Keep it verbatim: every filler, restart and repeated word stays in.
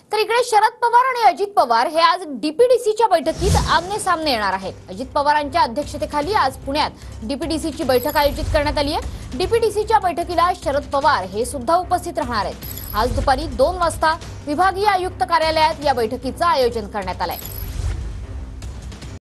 तर इकडे शरद पवार आणि अजित पवार हे आज डीपीडीसीच्या बैठकीत आमने सामने येणार आहेत। अजित पवारांच्या अध्यक्षतेखाली आज पुण्यात डीपीडीसीची बैठक आयोजित करण्यात आली आहे। डीपीडीसीच्या बैठकीला शरद पवार हे सुद्धा उपस्थित राहणार आहेत। आज दुपारी दोन वाजता विभागीय आयुक्त कार्यालयात या बैठकीचं आयोजन करण्यात आलंय।